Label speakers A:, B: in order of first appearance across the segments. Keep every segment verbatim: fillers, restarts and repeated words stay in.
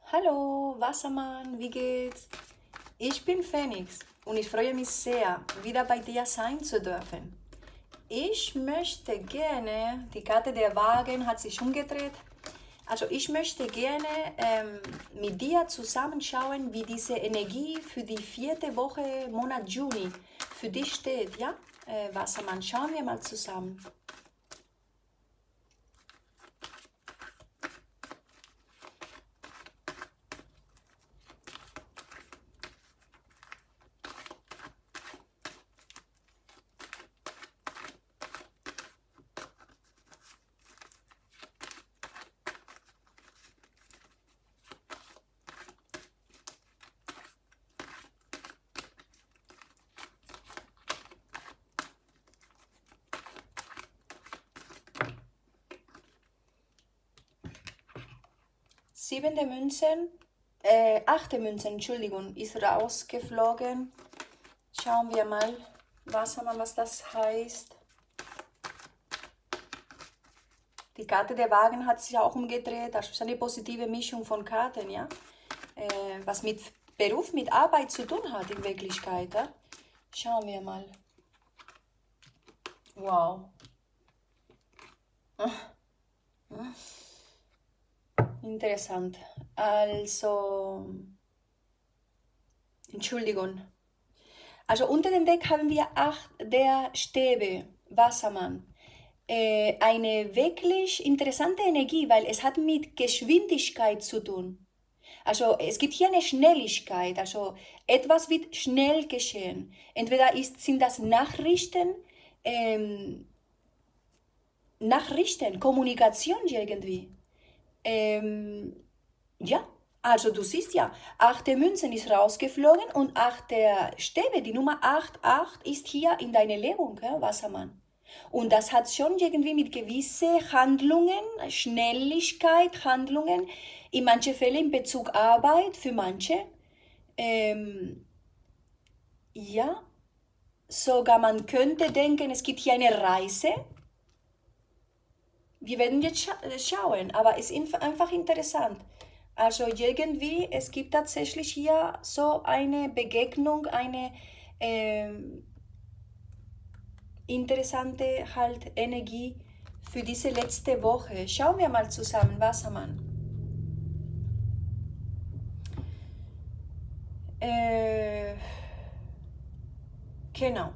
A: Hallo, Wassermann, wie geht's? Ich bin Phoenix und ich freue mich sehr, wieder bei dir sein zu dürfen. Ich möchte gerne, die Karte der Wagen hat sich umgedreht, also ich möchte gerne ähm, mit dir zusammenschauen, wie diese Energie für die vierte Woche, Monat Juni, für dich steht, ja? Äh, Wassermann, schauen wir mal zusammen. Siebente Münzen, äh, achte Münzen, Entschuldigung, ist rausgeflogen. Schauen wir mal, Wassermann, was das heißt. Die Karte der Wagen hat sich auch umgedreht, das ist eine positive Mischung von Karten, ja. Äh, was mit Beruf, mit Arbeit zu tun hat in Wirklichkeit. Ja? Schauen wir mal. Wow. Interessant. Also, Entschuldigung. Also unter dem Deck haben wir acht der Stäbe, Wassermann. Äh, eine wirklich interessante Energie, weil es hat mit Geschwindigkeit zu tun. Also es gibt hier eine Schnelligkeit, also etwas wird schnell geschehen. Entweder ist, sind das Nachrichten, ähm, Nachrichten, Kommunikation irgendwie. Ähm, ja, also du siehst ja, acht der Münzen ist rausgeflogen und acht der Stäbe, die Nummer acht, acht ist hier in deiner Legung, ja, Wassermann. Und das hat schon irgendwie mit gewissen Handlungen, Schnelligkeit, Handlungen, in manchen Fällen in Bezug Arbeit, für manche. Ähm, ja, sogar man könnte denken, es gibt hier eine Reise. Wir werden jetzt scha schauen, aber es ist einfach interessant. Also irgendwie, es gibt tatsächlich hier so eine Begegnung, eine ähm, interessante halt Energie für diese letzte Woche. Schauen wir mal zusammen, Wassermann. Äh, genau.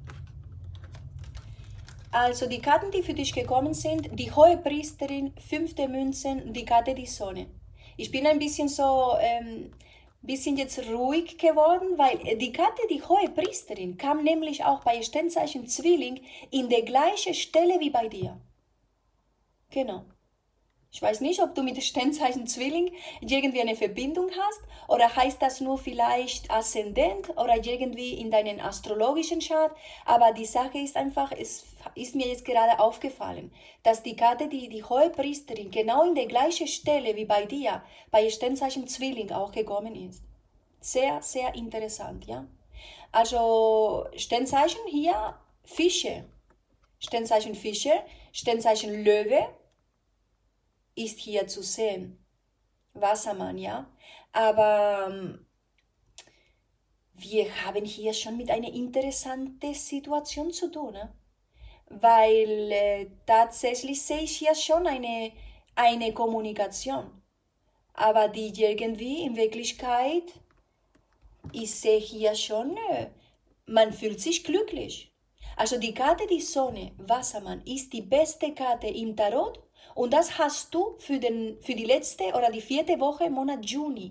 A: Also die Karten, die für dich gekommen sind, die Hohepriesterin, fünfte Münzen, die Karte die Sonne. Ich bin ein bisschen so, ähm, bisschen jetzt ruhig geworden, weil die Karte, die Hohepriesterin, kam nämlich auch bei Sternzeichen Zwilling in der gleichen Stelle wie bei dir. Genau. Ich weiß nicht, ob du mit Sternzeichen Zwilling irgendwie eine Verbindung hast oder heißt das nur vielleicht Aszendent oder irgendwie in deinen astrologischen Chart, aber die Sache ist einfach, es ist mir jetzt gerade aufgefallen, dass die Karte, die, die Hohepriesterin, genau in der gleichen Stelle wie bei dir, bei Sternzeichen Zwilling auch gekommen ist. Sehr, sehr interessant, ja. Also Sternzeichen hier Fische, Sternzeichen Fische, Sternzeichen Löwe, ist hier zu sehen. Wassermann, ja. Aber ähm, wir haben hier schon mit einer interessanten Situation zu tun. Ne? Weil äh, tatsächlich sehe ich hier schon eine, eine Kommunikation. Aber die irgendwie in Wirklichkeit, ich sehe hier schon, äh, man fühlt sich glücklich. Also die Karte die Sonne, Wassermann, ist die beste Karte im Tarot. Und das hast du für, den, für die letzte oder die vierte Woche im Monat Juni.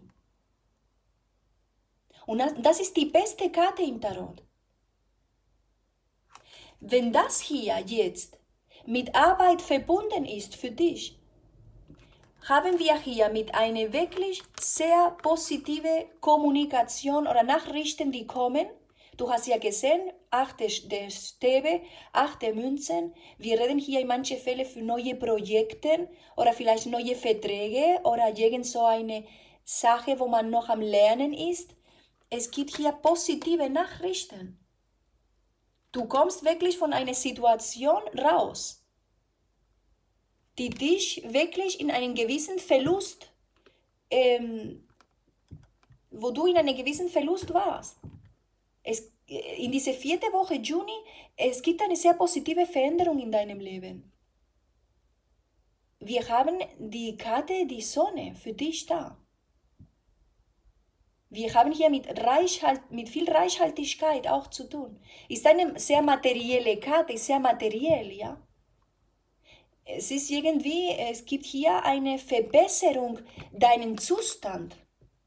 A: Und das, das ist die beste Karte im Tarot. Wenn das hier jetzt mit Arbeit verbunden ist für dich, haben wir hier mit einer wirklich sehr positive Kommunikation oder Nachrichten, die kommen. Du hast ja gesehen, acht der Stäbe, acht der Münzen. Wir reden hier in manchen Fällen für neue Projekte oder vielleicht neue Verträge oder irgend so eine Sache, wo man noch am Lernen ist. Es gibt hier positive Nachrichten. Du kommst wirklich von einer Situation raus, die dich wirklich in einen gewissen Verlust ähm, wo du in einem gewissen Verlust warst. Es, in dieser vierten Woche Juni, es gibt eine sehr positive Veränderung in deinem Leben. Wir haben die Karte, die Sonne für dich da. Wir haben hier mit, Reichhalt, mit viel Reichhaltigkeit auch zu tun. Ist eine sehr materielle Karte, sehr materiell, ja. Es ist irgendwie, es gibt hier eine Verbesserung deinen Zustand.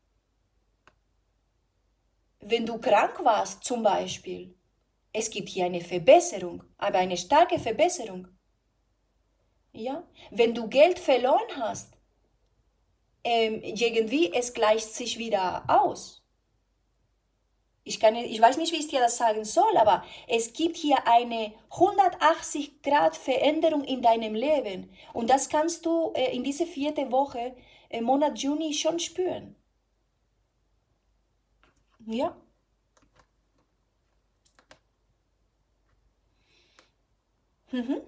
A: Wenn du krank warst zum Beispiel, es gibt hier eine Verbesserung, aber eine starke Verbesserung. Ja? Wenn du Geld verloren hast, ähm, irgendwie es gleicht sich wieder aus. Ich, kann, ich weiß nicht, wie ich dir das sagen soll, aber es gibt hier eine hundertachtzig Grad Veränderung in deinem Leben. Und das kannst du äh, in dieser vierten Woche, im Monat Juni, schon spüren. Ja. Mhm.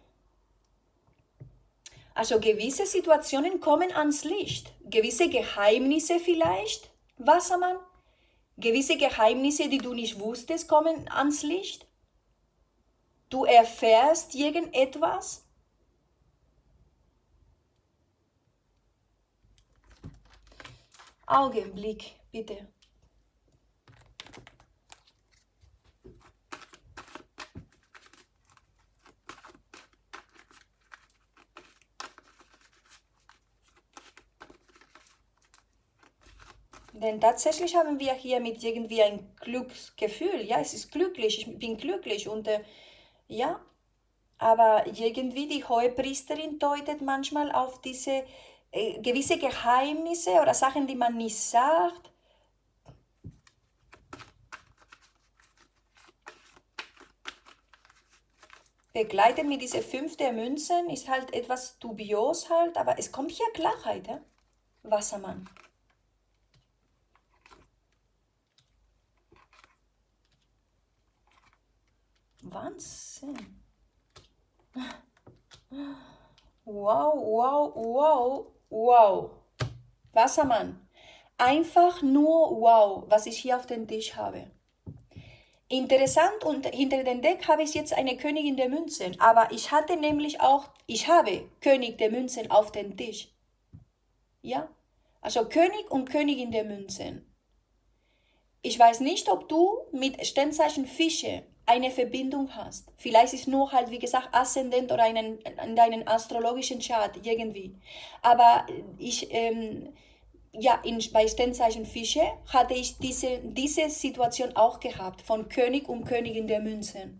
A: Also gewisse Situationen kommen ans Licht. Gewisse Geheimnisse vielleicht, Wassermann. Gewisse Geheimnisse, die du nicht wusstest, kommen ans Licht. Du erfährst irgendetwas. Augenblick, bitte. Denn tatsächlich haben wir hier mit irgendwie ein Glücksgefühl. Ja, es ist glücklich, ich bin glücklich und äh, ja, aber irgendwie die Hohepriesterin deutet manchmal auf diese äh, gewisse Geheimnisse oder Sachen, die man nicht sagt. Begleitet mit diese fünf der Münzen ist halt etwas dubios halt, aber es kommt hier Klarheit, ja? Wassermann. Wahnsinn. Wow, wow, wow, wow. Wassermann. Einfach nur wow, was ich hier auf dem Tisch habe. Interessant, und hinter dem Deck habe ich jetzt eine Königin der Münzen. Aber ich hatte nämlich auch, ich habe König der Münzen auf dem Tisch. Ja? Also König und Königin der Münzen. Ich weiß nicht, ob du mit Sternzeichen Fische eine Verbindung hast. Vielleicht ist nur halt, wie gesagt, Aszendent oder einen, in deinen astrologischen Chart irgendwie. Aber ich, ähm, ja, in, bei Sternzeichen Fische hatte ich diese, diese Situation auch gehabt, von König und Königin der Münzen.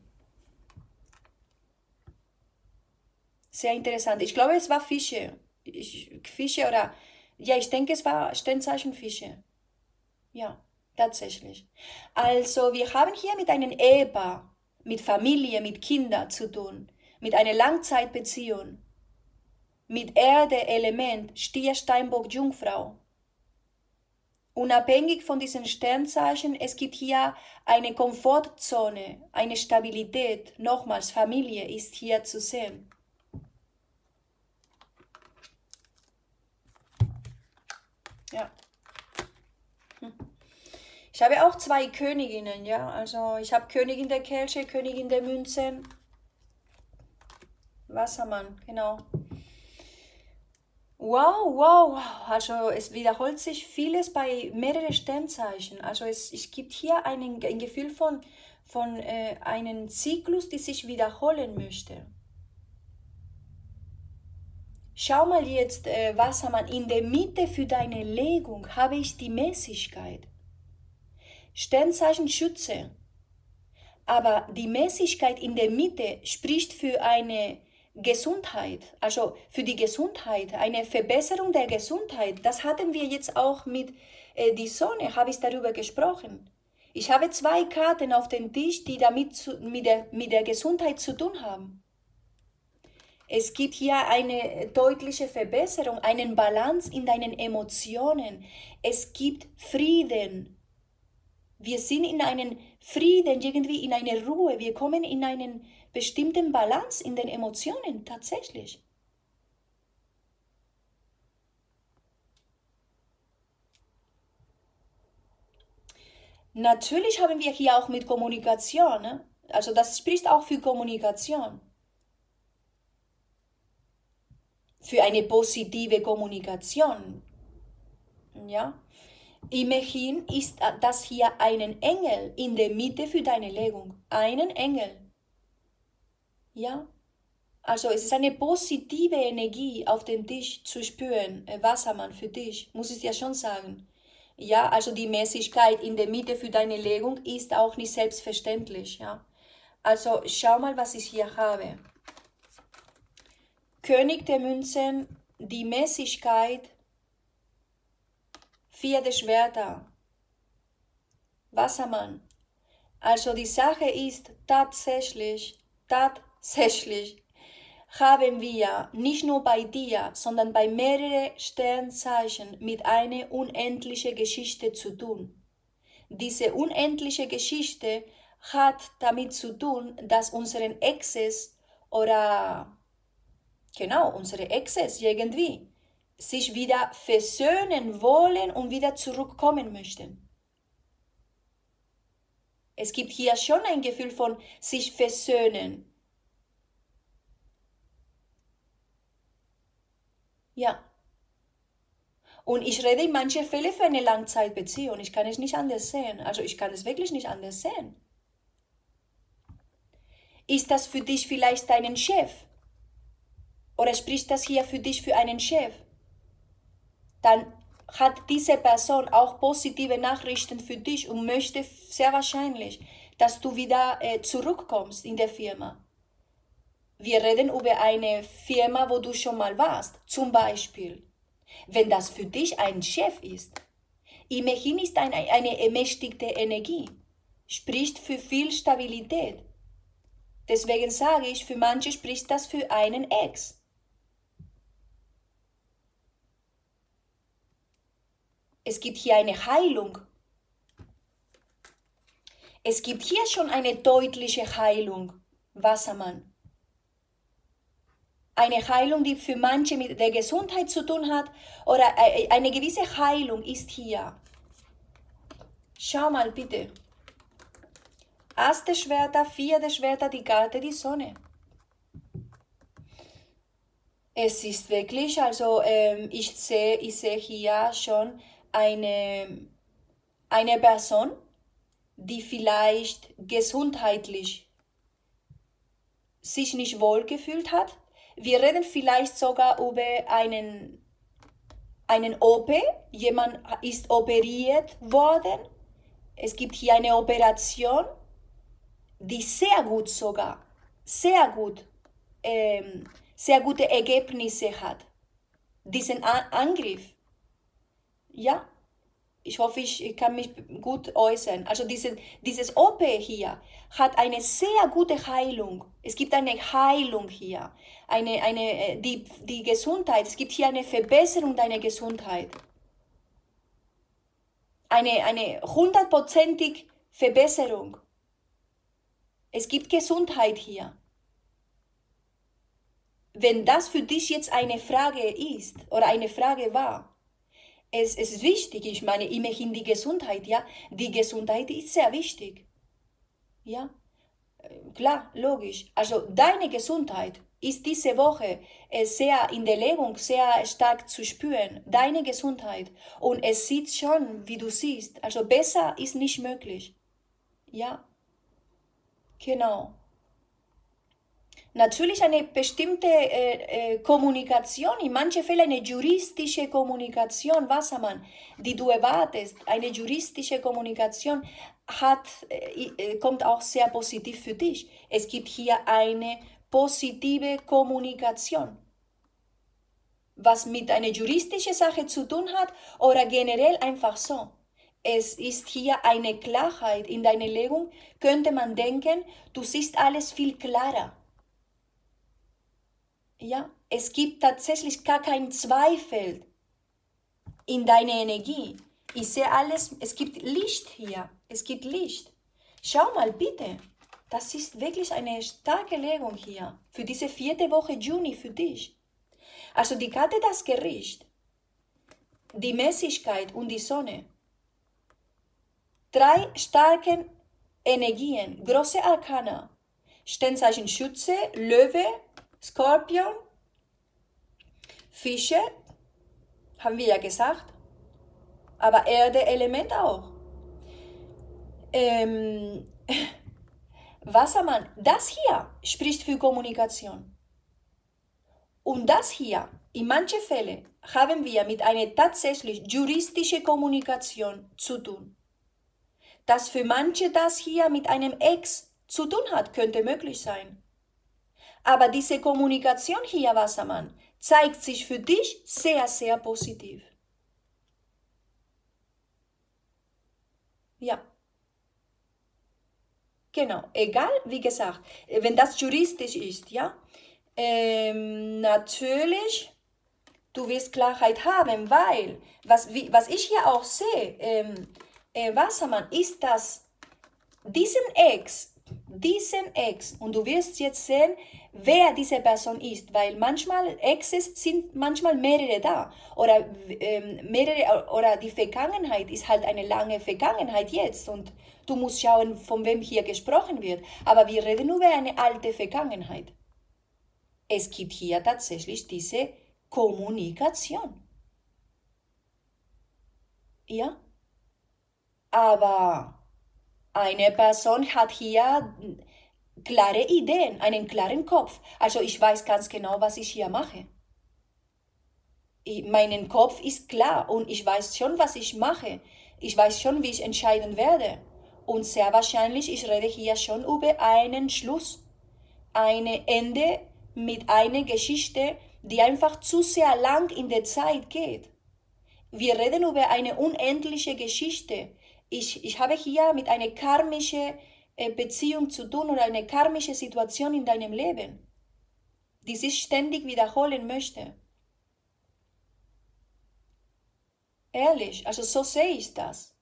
A: Sehr interessant. Ich glaube, es war Fische. Ich, Fische oder, ja, ich denke, es war Sternzeichen Fische. Ja. Tatsächlich. Also wir haben hier mit einem Ehepaar, mit Familie, mit Kindern zu tun, mit einer Langzeitbeziehung, mit Erde, Element, Stier, Steinbock, Jungfrau. Unabhängig von diesen Sternzeichen, es gibt hier eine Komfortzone, eine Stabilität. Nochmals, Familie ist hier zu sehen. Ja. Hm. Ich habe auch zwei Königinnen, ja, also ich habe Königin der Kelche, Königin der Münzen, Wassermann, genau. Wow, wow, wow, also es wiederholt sich vieles bei mehreren Sternzeichen, also es, es gibt hier einen, ein Gefühl von, von äh, einem Zyklus, der sich wiederholen möchte. Schau mal jetzt, äh, Wassermann, in der Mitte für deine Legung habe ich die Mäßigkeit. Sternzeichen Schütze. Aber die Mäßigkeit in der Mitte spricht für eine Gesundheit, also für die Gesundheit, eine Verbesserung der Gesundheit. Das hatten wir jetzt auch mit äh, die Sonne, habe ich darüber gesprochen. Ich habe zwei Karten auf dem Tisch, die damit zu, mit, der, mit der Gesundheit zu tun haben. Es gibt hier eine deutliche Verbesserung, einen Balance in deinen Emotionen. Es gibt Frieden. Wir sind in einen Frieden, irgendwie in eine Ruhe. Wir kommen in einen bestimmten Balance in den Emotionen, tatsächlich. Natürlich haben wir hier auch mit Kommunikation, ne? Also das spricht auch für Kommunikation, für eine positive Kommunikation, ja. Immerhin ist das hier einen Engel in der Mitte für deine Legung, einen Engel, ja. Also es ist eine positive Energie auf dem Tisch zu spüren, äh, Wassermann, für dich, muss ich dir schon sagen. Ja, also die Mäßigkeit in der Mitte für deine Legung ist auch nicht selbstverständlich, ja. Also schau mal, was ich hier habe. König der Münzen, die Mäßigkeit, vier der Schwerter, Wassermann. Also die Sache ist tatsächlich, tatsächlich, haben wir nicht nur bei dir, sondern bei mehreren Sternzeichen mit einer unendlichen Geschichte zu tun. Diese unendliche Geschichte hat damit zu tun, dass unsere Exes oder, genau, unsere Exes irgendwie sich wieder versöhnen wollen und wieder zurückkommen möchten. Es gibt hier schon ein Gefühl von sich versöhnen. Ja. Und ich rede in manchen Fällen für eine Langzeitbeziehung. Ich kann es nicht anders sehen. Also ich kann es wirklich nicht anders sehen. Ist das für dich vielleicht deinen Chef? Oder spricht das hier für dich für einen Chef? Dann hat diese Person auch positive Nachrichten für dich und möchte sehr wahrscheinlich, dass du wieder äh, zurückkommst in der Firma. Wir reden über eine Firma, wo du schon mal warst, zum Beispiel. Wenn das für dich ein Chef ist, immerhin ist eine, eine ermächtigte Energie, spricht für viel Stabilität. Deswegen sage ich, für manche spricht das für einen Ex. Es gibt hier eine Heilung. Es gibt hier schon eine deutliche Heilung, Wassermann. Eine Heilung, die für manche mit der Gesundheit zu tun hat, oder eine gewisse Heilung ist hier. Schau mal bitte. Ass der Schwerter, vier der Schwerter, die Karte, die Sonne. Es ist wirklich, also ähm, ich sehe ich sehe hier schon eine, eine Person, die vielleicht gesundheitlich sich nicht wohl gefühlt hat. Wir reden vielleicht sogar über einen, einen O P. Jemand ist operiert worden. Es gibt hier eine Operation, die sehr gut sogar, sehr gut, ähm, sehr gute Ergebnisse hat. Diesen A- Angriff. Ja, ich hoffe, ich kann mich gut äußern. Also diese, dieses O P hier hat eine sehr gute Heilung. Es gibt eine Heilung hier. Eine, eine, die, die Gesundheit, es gibt hier eine Verbesserung deiner Gesundheit. Eine, eine hundertprozentige Verbesserung. Es gibt Gesundheit hier. Wenn das für dich jetzt eine Frage ist oder eine Frage war, es ist wichtig, ich meine, immerhin die Gesundheit, ja, die Gesundheit ist sehr wichtig, ja, klar, logisch. Also deine Gesundheit ist diese Woche sehr in der Legung, sehr stark zu spüren, deine Gesundheit. Und es sieht schon, wie du siehst, also besser ist nicht möglich, ja, genau. Natürlich eine bestimmte äh, äh, Kommunikation, in manchen Fällen eine juristische Kommunikation, Wassermann, die du erwartest, eine juristische Kommunikation hat, äh, kommt auch sehr positiv für dich. Es gibt hier eine positive Kommunikation, was mit einer juristischen Sache zu tun hat oder generell einfach so. Es ist hier eine Klarheit in deiner Legung, könnte man denken, du siehst alles viel klarer. Ja, es gibt tatsächlich gar keinen Zweifel in deiner Energie. Ich sehe alles, es gibt Licht hier, es gibt Licht. Schau mal bitte, das ist wirklich eine starke Legung hier für diese vierte Woche Juni für dich. Also die Karte das Gericht, die Mäßigkeit und die Sonne. drei starken Energien, große Arkana. Sternzeichen Schütze, Löwe, Skorpion, Fische, haben wir ja gesagt, aber Erde-Element auch. Ähm, Wassermann, das hier spricht für Kommunikation. Und das hier, in manchen Fällen, haben wir mit einer tatsächlich juristischen Kommunikation zu tun. Dass für manche das hier mit einem Ex zu tun hat, könnte möglich sein. Aber diese Kommunikation hier, Wassermann, zeigt sich für dich sehr, sehr positiv. Ja. Genau, egal, wie gesagt, wenn das juristisch ist, ja, ähm, natürlich, du wirst Klarheit haben, weil, was, wie, was ich hier auch sehe, ähm, äh, Wassermann, ist das, diesen Ex, diesen Ex, und du wirst jetzt sehen, wer diese Person ist, weil manchmal Exes sind manchmal mehrere da, oder ähm, mehrere, oder die Vergangenheit ist halt eine lange Vergangenheit jetzt, und du musst schauen, von wem hier gesprochen wird, aber wir reden über eine alte Vergangenheit. Es gibt hier tatsächlich diese Kommunikation. Ja? Aber eine Person hat hier klare Ideen, einen klaren Kopf. Also ich weiß ganz genau, was ich hier mache. Ich, mein Kopf ist klar und ich weiß schon, was ich mache. Ich weiß schon, wie ich entscheiden werde. Und sehr wahrscheinlich, ich rede hier schon über einen Schluss. Ein Ende mit einer Geschichte, die einfach zu sehr lang in der Zeit geht. Wir reden über eine unendliche Geschichte. Ich, ich habe hier mit einer karmischen Beziehung zu tun oder eine karmische Situation in deinem Leben, die sich ständig wiederholen möchte. Ehrlich, also so sehe ich das.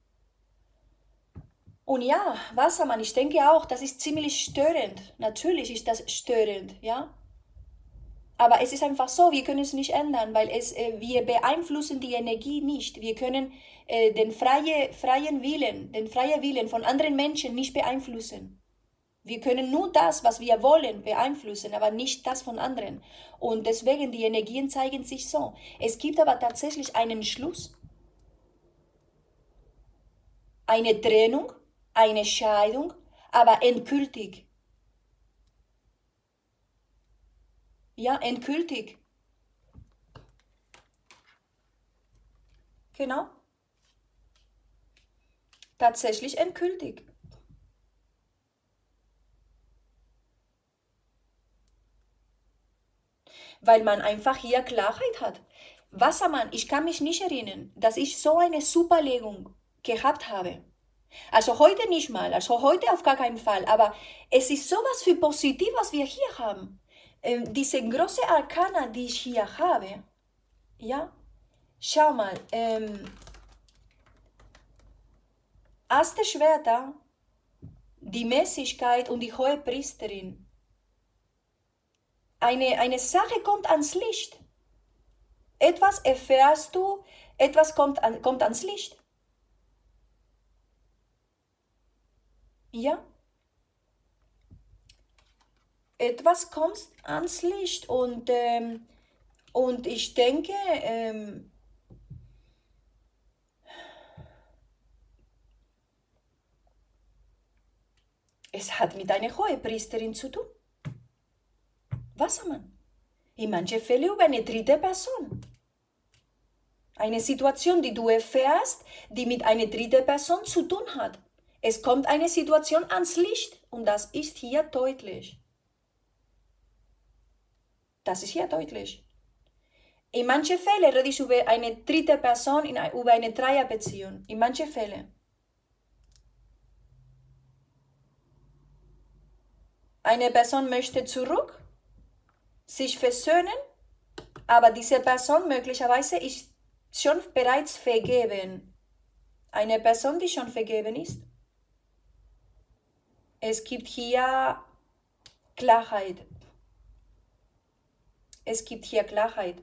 A: Und ja, Wassermann, ich denke auch, das ist ziemlich störend. Natürlich ist das störend, ja. Aber es ist einfach so, wir können es nicht ändern, weil es, äh, wir beeinflussen die Energie nicht. Wir können äh, den freie, freien Willen, den freien Willen von anderen Menschen nicht beeinflussen. Wir können nur das, was wir wollen, beeinflussen, aber nicht das von anderen. Und deswegen, die Energien zeigen sich so. Es gibt aber tatsächlich einen Schluss, eine Trennung, eine Scheidung, aber endgültig. Ja, endgültig. Genau. Tatsächlich endgültig. Weil man einfach hier Klarheit hat. Wassermann, ich kann mich nicht erinnern, dass ich so eine Superlegung gehabt habe. Also heute nicht mal, also heute auf gar keinen Fall, aber es ist sowas für positiv, was wir hier haben. Ähm, diese große Arkana, die ich hier habe, ja, schau mal, ähm, Aste Schwerter, die Mäßigkeit und die hohe Priesterin. Eine, eine Sache kommt ans Licht. Etwas erfährst du, etwas kommt, an, kommt ans Licht. Ja? Etwas kommt ans Licht und, ähm, und ich denke, ähm, es hat mit einer Hohepriesterin zu tun. Wassermann. In manchen Fällen über eine dritte Person. Eine Situation, die du erfährst, die mit einer dritten Person zu tun hat. Es kommt eine Situation ans Licht und das ist hier deutlich. Das ist hier deutlich. In manchen Fällen rede ich über eine dritte Person, in, über eine Dreierbeziehung. In manchen Fällen. Eine Person möchte zurück, sich versöhnen, aber diese Person möglicherweise ist schon bereits vergeben. Eine Person, die schon vergeben ist. Es gibt hier Klarheit. Es gibt hier Klarheit.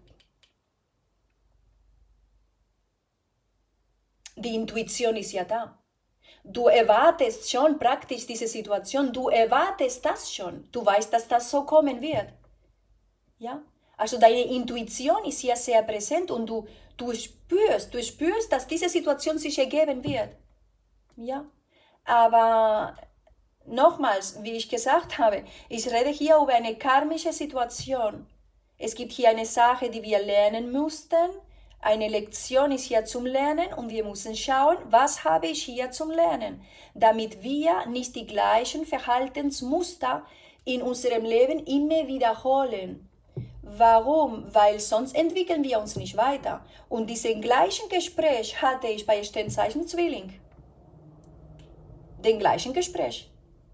A: Die Intuition ist ja da. Du erwartest schon praktisch diese Situation, du erwartest das schon. Du weißt, dass das so kommen wird. Ja? Also deine Intuition ist hier sehr präsent und du, du spürst, du spürst, dass diese Situation sich ergeben wird. Ja? Aber nochmals, wie ich gesagt habe, ich rede hier über eine karmische Situation. Es gibt hier eine Sache, die wir lernen mussten. Eine Lektion ist hier zum Lernen und wir müssen schauen, was habe ich hier zum Lernen, damit wir nicht die gleichen Verhaltensmuster in unserem Leben immer wiederholen. Warum? Weil sonst entwickeln wir uns nicht weiter. Und diesen gleichen Gespräch hatte ich bei Sternzeichen Zwilling. Den gleichen Gespräch.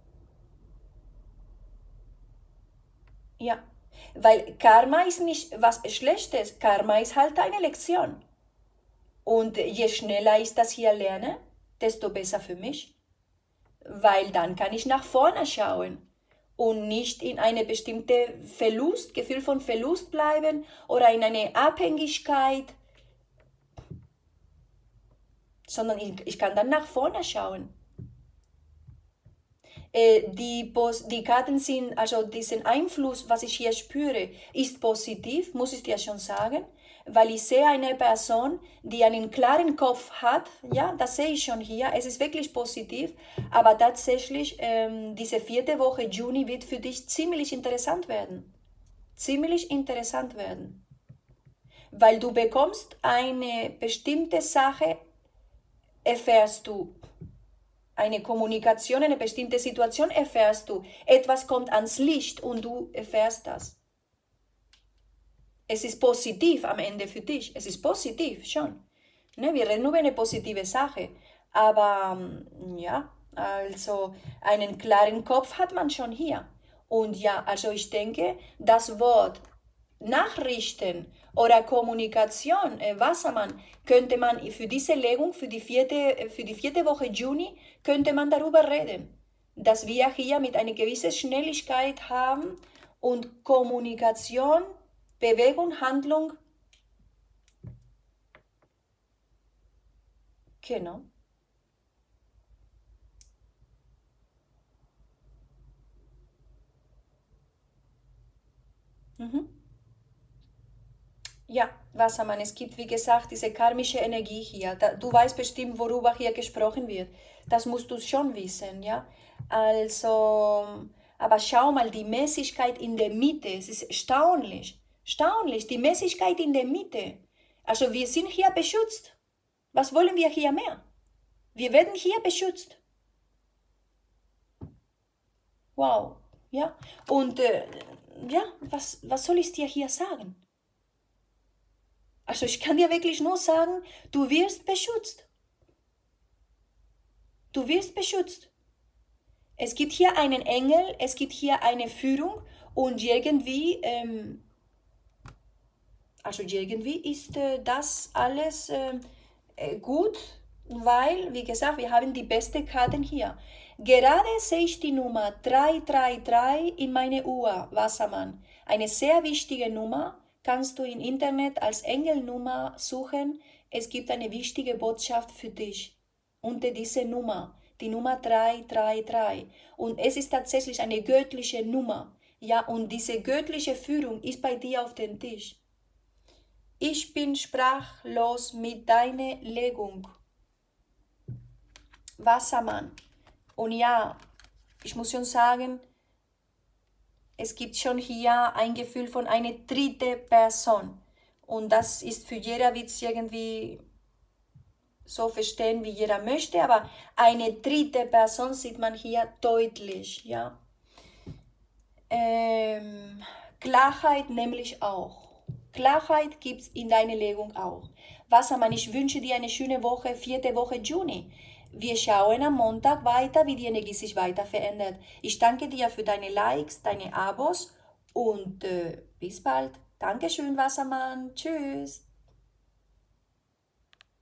A: Ja. Weil Karma ist nicht was Schlechtes, Karma ist halt eine Lektion. Und je schneller ich das hier lerne, desto besser für mich. Weil dann kann ich nach vorne schauen und nicht in eine bestimmte Verlust, Gefühl von Verlust bleiben oder in eine Abhängigkeit, sondern ich, ich kann dann nach vorne schauen. Die, die Karten sind, also diesen Einfluss, was ich hier spüre, ist positiv, muss ich dir schon sagen, weil ich sehe eine Person, die einen klaren Kopf hat, ja, das sehe ich schon hier, es ist wirklich positiv, aber tatsächlich, ähm, diese vierte Woche Juni wird für dich ziemlich interessant werden, ziemlich interessant werden, weil du bekommst eine bestimmte Sache, erfährst du, eine Kommunikation, eine bestimmte Situation erfährst du. Etwas kommt ans Licht und du erfährst das. Es ist positiv am Ende für dich. Es ist positiv schon. Ne, wir reden über eine positive Sache. Aber ja, also einen klaren Kopf hat man schon hier. Und ja, also ich denke, das Wort Nachrichten oder Kommunikation, äh, Wassermann, könnte man für diese Legung, für die, vierte, für die vierte Woche Juni, könnte man darüber reden, dass wir hier mit einer gewissen Schnelligkeit haben und Kommunikation, Bewegung, Handlung, genau. Mhm. Ja, Wassermann, es gibt, wie gesagt, diese karmische Energie hier. Da, du weißt bestimmt, worüber hier gesprochen wird. Das musst du schon wissen, ja. Also, aber schau mal, die Mäßigkeit in der Mitte, es ist erstaunlich, erstaunlich, die Mäßigkeit in der Mitte. Also wir sind hier beschützt. Was wollen wir hier mehr? Wir werden hier beschützt. Wow, ja. Und äh, ja, was, was soll ich dir hier sagen? Also ich kann dir wirklich nur sagen, du wirst beschützt. Du wirst beschützt. Es gibt hier einen Engel, es gibt hier eine Führung und irgendwie, ähm, also irgendwie ist äh, das alles äh, gut, weil, wie gesagt, wir haben die besten Karten hier. Gerade sehe ich die Nummer drei drei drei in meine Uhr, Wassermann. Eine sehr wichtige Nummer. Kannst du im Internet als Engelnummer suchen. Es gibt eine wichtige Botschaft für dich unter dieser Nummer, die Nummer drei drei drei. Und es ist tatsächlich eine göttliche Nummer. Ja, und diese göttliche Führung ist bei dir auf dem Tisch. Ich bin sprachlos mit deiner Legung. Wassermann. Und ja, ich muss schon sagen, es gibt schon hier ein Gefühl von einer dritten Person. Und das ist für jeder Witz irgendwie so verstehen, wie jeder möchte. Aber eine dritte Person sieht man hier deutlich. Ja? Ähm, Klarheit nämlich auch. Klarheit gibt es in deiner Legung auch. Wassermann, ich wünsche dir eine schöne Woche, vierte Woche Juni. Wir schauen am Montag weiter, wie die Energie sich weiter verändert. Ich danke dir für deine Likes, deine Abos und äh, bis bald. Dankeschön, Wassermann. Tschüss.